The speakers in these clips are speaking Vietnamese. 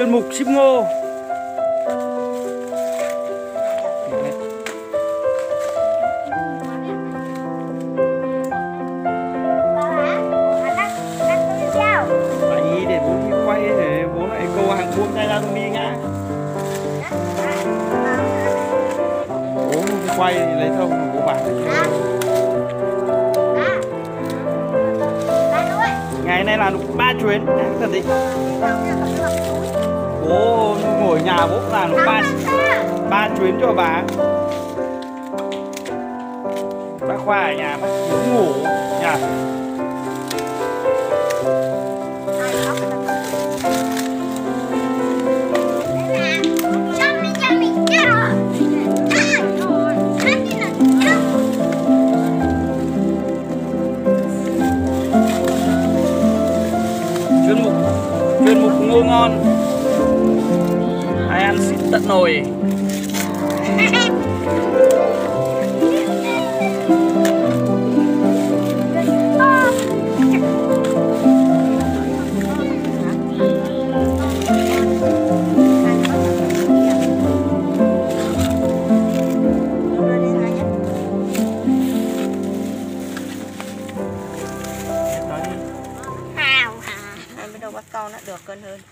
chuyên mục ship ngô. Đấy, để bố đi quay để bố lại câu hàng buông tay ra không đi ngã. Bố không quay thì lấy thông mà bố bán. Ngày nay làm được 3 chuyến thật đấy. Bố ngồi ở nhà bố làm được 3 chuyến cho bà. Bác Khoa ở nhà bác chỉ ngủ nhà. Chuyên mục ngô ngon, ai ăn xịt tận nồi. Bắt con nó được cân hơn.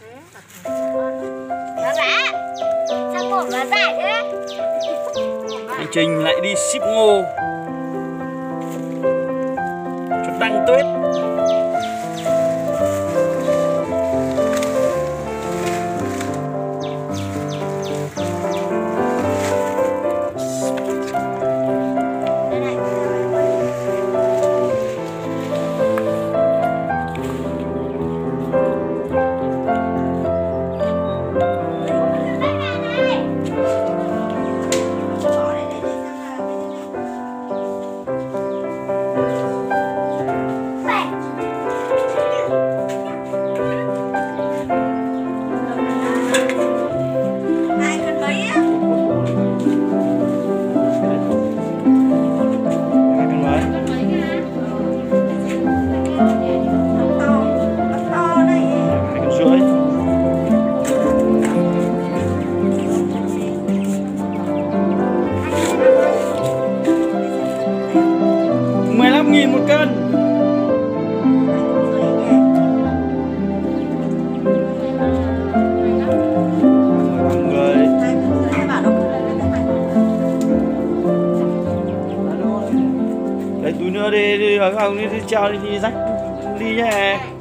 Đó là sao một là dài thế? Hành trình lại đi ship ngô cho Đăng Tuyết. $15.000 một cân. Lấy túi nữa đi, đi treo đi rách ly nhé.